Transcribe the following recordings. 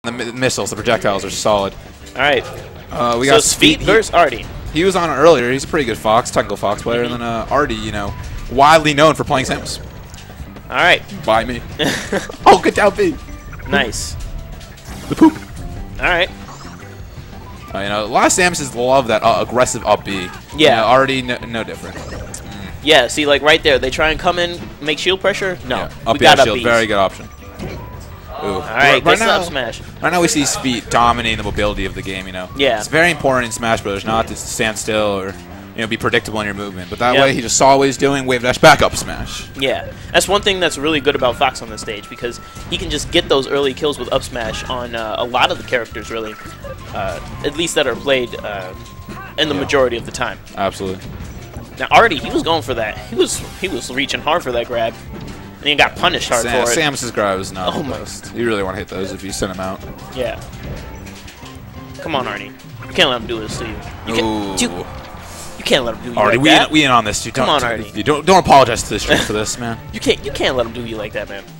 The missiles, the projectiles are solid. All right. We got Sfeet versus Artie. He was on earlier. He's a pretty good Fox, technical Fox player. And then Artie, you know, widely known for playing Samus. All right. By me. Oh, good down B. Nice. The poop. All right. You know, a lot of Samuses love that aggressive up B. Yeah. You know, Artie, no different. Yeah, see, like right there, they try and come in, make shield pressure. No, Yeah. Up we B, got up up shield, Bs. very good option. Ooh. All right, right good now, up smash. Right now we see Sfeet dominating the mobility of the game, you know. Yeah. It's very important in Smash Bros. Not to stand still or, you know, be predictable in your movement. But that Yep. way he just saw what he's doing, wave dash, back up smash. Yeah, that's one thing that's really good about Fox on this stage because he can just get those early kills with up smash on a lot of the characters, really, at least that are played in the majority of the time. Absolutely. Now Artie, he was going for that. He was reaching hard for that grab, and he got punished hard for it. Samus's grab is not Oh the my. best. You really want to hit those if you send them out. Yeah. Come on, Artie. You can't let him do this to you. You can't let him do you Artie, like that. we in on this. Dude. Come on, Artie. You don't apologize to the stream for this, man. You can't let him do you like that, man.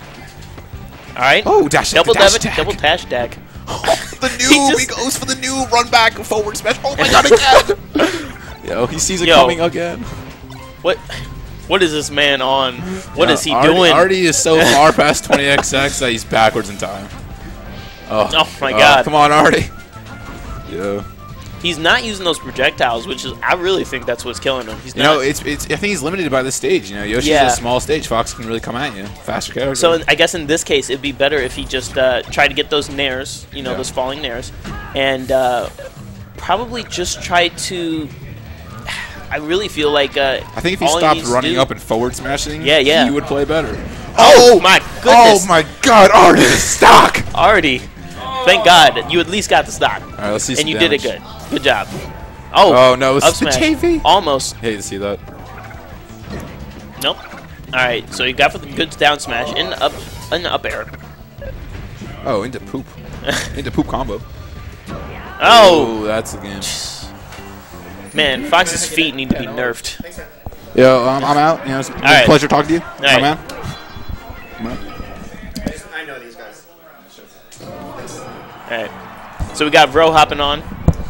All right. Oh, dash double dash dash, attack. double dash attack. The new, he goes for the new run back forward smash. Oh my god, again! Yo, he sees it coming again. What is this man on? What is he Artie, doing? Artie is so far past 20XX that he's backwards in time. Oh my god. Come on, Artie. Yeah. He's not using those projectiles, which is I really think that's what's killing him. He's You not. know, I think he's limited by the stage. You know, Yoshi's Yeah. a small stage. Fox can really come at you. Faster character. So I guess in this case, it'd be better if he just tried to get those nairs, you know, those falling nairs, and probably just try to. I really feel like. I think if he stopped running up and forward smashing, he would play better. Oh my goodness! Oh my god, Artie, stock! Artie, thank God you at least got the stock. All right, let's see some and you damage. did it good. Good job. Oh, Oh no, it's up the smash. JV. Almost. Hate to see that. Nope. All right, so you got for the good down smash in up air. Oh, into poop. Into poop combo. Oh, that's the game. man, Fox's feet need to be nerfed. Yo, I'm out. You know, it's been a right. pleasure talking to you. All right. Man. I know these guys. All right, so we got Vro hopping on.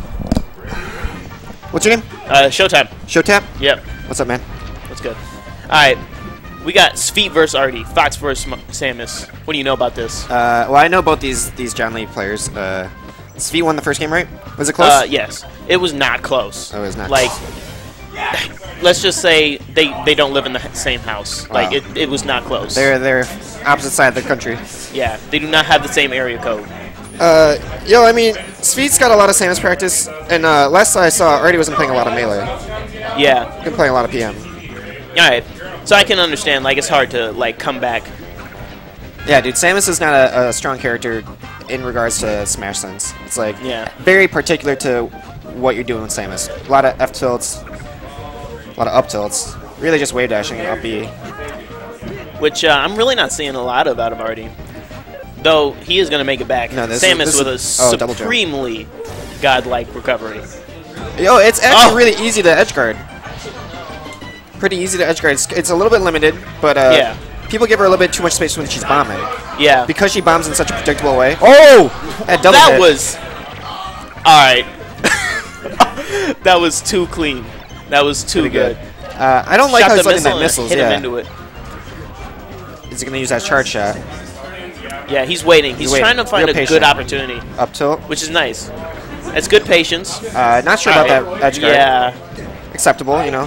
What's your name? Showtime. Showtap? Yep, What's up, man? that's good. All right, we got Sfeet versus Artie, Fox versus Samus. What do you know about this? Well, I know both these John Lee players. Sfeet won the first game, right? Was it close? Yes, it was not close. Oh, it was not like. Let's just say they don't live in the same house. Like Wow. it was not close. They're opposite side of the country. Yeah, they do not have the same area code. Yo, I mean, Sfeet's got a lot of Samus practice, and last I saw, Artie wasn't playing a lot of melee. Yeah. He's been playing a lot of PM. All right. So I can understand. Like it's hard to like come back. Yeah, dude, Samus is not a strong character in regards to Smash sense. It's like very particular to what you're doing with Samus. A lot of F tilts, a lot of up tilts. Really just wave dashing and up B. Which I'm really not seeing a lot of out of Artie. Though he is going to make it back. No, Samus with a double jump. supremely godlike recovery. Yo, it's actually really easy to edge guard. Pretty easy to edge guard. It's a little bit limited, but people give her a little bit too much space when she's bombing. Yeah. Because she bombs in such a predictable way. Oh! That was... Alright. That was too clean. That was too good. I don't like how he's letting that missiles. Hit him into it. Is he going to use that charge shot? Yeah, he's waiting. He's trying to find a good opportunity. Up tilt. Which is nice. It's good patience. Not sure about that edge guard. Yeah. Acceptable, you know.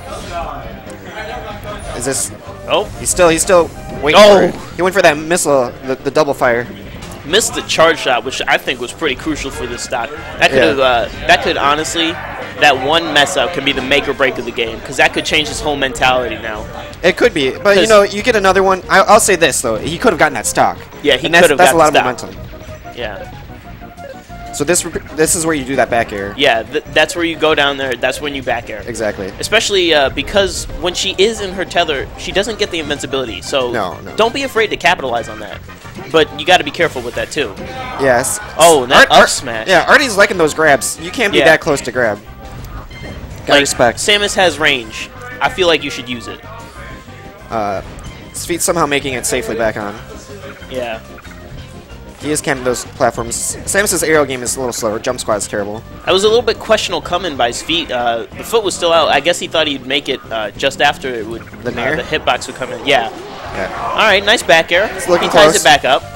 Is this... Oh. He's still waiting for it. He went for that missile, the double fire. Missed the charge shot, which I think was pretty crucial for this stock. That could have, that could honestly, that one mess up can be the make or break of the game, because that could change his whole mentality now. It could be, but you know, you get another one. I'll say this though, he could have gotten that stock. Yeah, he could have. That's a lot of momentum. Yeah. So this is where you do that back air. Yeah, that's where you go down there. That's when you back air. Exactly. Especially because when she is in her tether, she doesn't get the invincibility. So don't be afraid to capitalize on that. But you got to be careful with that too. Yes. Oh, that up smash. Yeah, Artie's liking those grabs. You can't be that close to grab. Gotta respect. Samus has range. I feel like you should use it. Sfeet somehow making it safely back on. Yeah. He is camping those platforms. Samus's aerial game is a little slower. Jump squat is terrible. I was a little bit questionable coming by his feet. The foot was still out. I guess he thought he'd make it just after it would the hitbox would come in. Yeah. All right, nice back air. It's looking he ties close. it back up.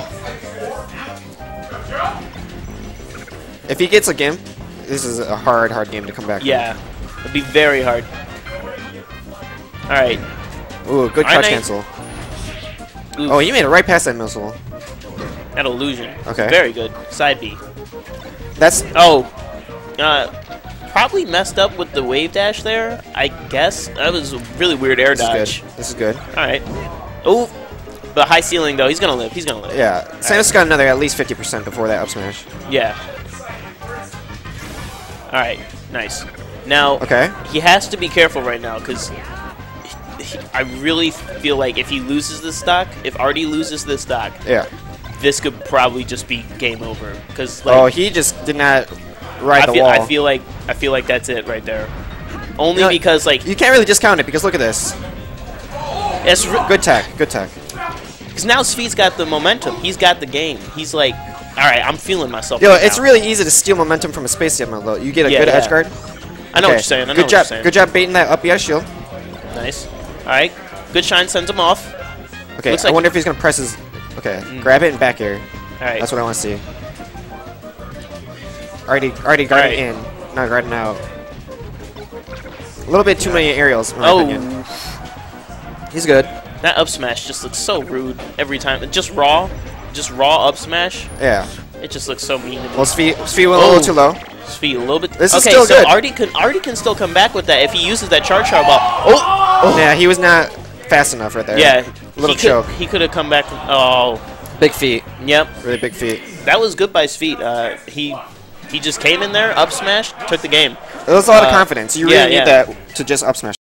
If he gets a gimp, this is a hard game to come back. Yeah, it'd be very hard. All right. Ooh, good crouch cancel. Oof. Oh, you made it right past that missile. That illusion. Okay. Very good. Side B. That's probably messed up with the wave dash there. I guess that was a really weird air dodge. This is good. All right. Oh, the high ceiling though. He's gonna live. He's gonna live. Yeah. Samus got another at least 50% before that up smash. Yeah. All right. Nice. Now, he has to be careful right now because I really feel like if he loses this stock, if Artie loses this stock, this could probably just be game over. Because like, he just did not ride the wall. I feel like that's it right there. Only because like you can't really discount it because look at this. It's good tech. Good tech. Because now Sfeet's got the momentum. He's got the game. He's like, all right, I'm feeling myself. Yo, it's really easy to steal momentum from a space jam though. You get a good edge guard. I know what you're saying. I know what you're saying. Good job baiting that up B shield. Nice. All right. Good shine sends him off. Okay. I wonder if he's gonna press his. Okay. Grab it and back air. All right. That's what I want to see. Already guarding in, not guarding out. A little bit too many aerials. In my opinion. He's good. That up smash just looks so rude every time. Just raw up smash. Yeah. It just looks so mean. Well, Sfeet went a little too low. Sfeet a little bit. This is still good. Artie can still come back with that if he uses that charge ball. Oh. Yeah, he was not fast enough right there. Yeah. Little choke. He could have come back. Oh. Big feet. Yep. Really big feet. That was good by Sfeet. He just came in there, up smash, took the game. It was a lot of confidence. You really need that to just up smash.